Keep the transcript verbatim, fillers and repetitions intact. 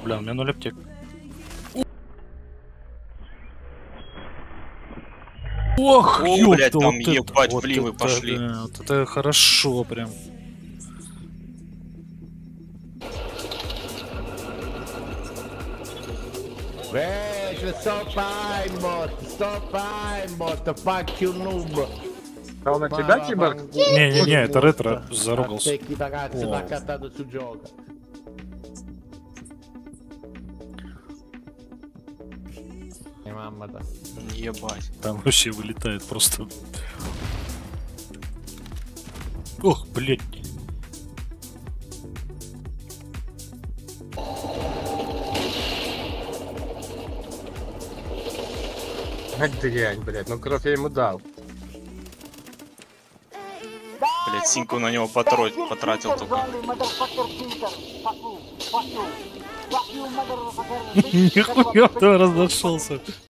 Бля, у меня ноль аптек. Ох, О, ёпта, блядь, там вот ебать, это, вливы вот пошли. Это, да, вот это хорошо прям. Vejo, stop aimbot, stop aimbot, fuck you noob. А он на тебя, Киборг? Не-не-не, это ретро заругался. Attacchi ragazzi, Wow. l'ha accattato su gioco. E mamma-то. Ебать. Там вообще вылетает просто. Ох, блядь. Ать дрянь, блядь, ну кровь я ему дал. Блядь, Синку на него потро... потратил только. Нихуя ты разошелся.